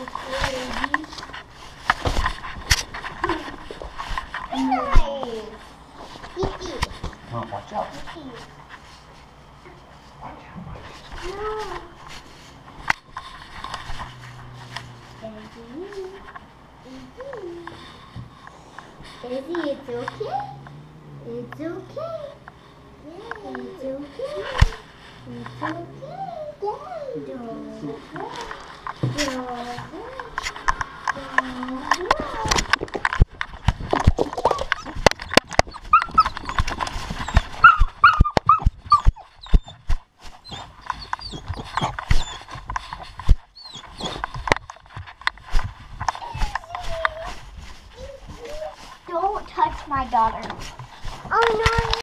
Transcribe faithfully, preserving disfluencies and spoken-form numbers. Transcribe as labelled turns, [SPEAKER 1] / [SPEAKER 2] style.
[SPEAKER 1] Nice. Eat.
[SPEAKER 2] Oh, watch out.
[SPEAKER 1] Eat.
[SPEAKER 2] Watch out, watch out.
[SPEAKER 1] No. Izzy. Izzy. Izzy, it's okay. It's okay. Yeah. It's okay. It's okay. Yeah. Don't cry. Don't cry. Don't cry. Don't touch my daughter.